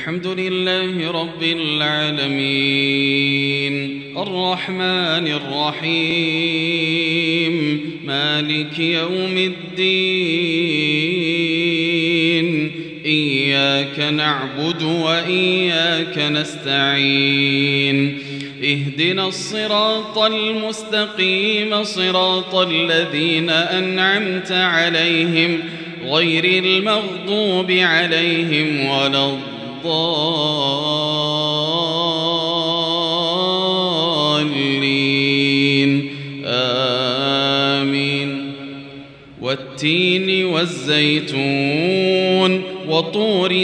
الحمد لله رب العالمين الرحمن الرحيم مالك يوم الدين إياك نعبد وإياك نستعين اهدنا الصراط المستقيم صراط الذين أنعمت عليهم غير المغضوب عليهم ولا الضالين آمين والتين والزيتون وطور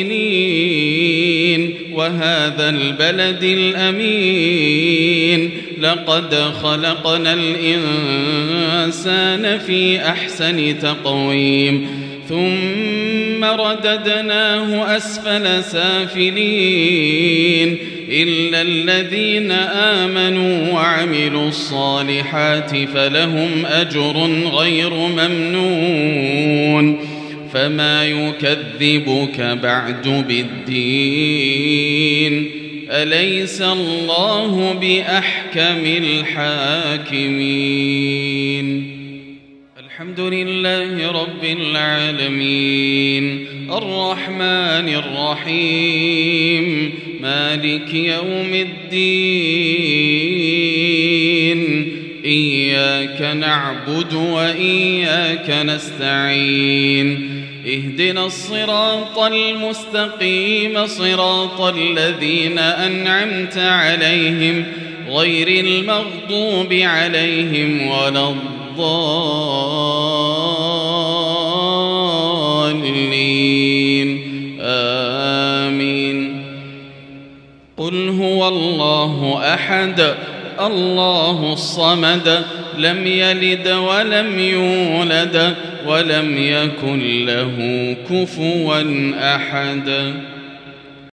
سينين وهذا البلد الأمين لقد خلقنا الإنسان في أحسن تقويم ثم رددناه أسفل سافلين إلا الذين آمنوا وعملوا الصالحات فلهم أجر غير ممنون فما يكذبك بعد بالدين أليس الله بأحكم الحاكمين الحمد لله رب العالمين الرحمن الرحيم مالك يوم الدين إياك نعبد وإياك نستعين اهدنا الصراط المستقيم صراط الذين أنعمت عليهم غير المغضوب عليهم ولا الضالين آمين قل هو الله أحد الله الصمد لم يلد ولم يولد ولم يكن له كفوا أحد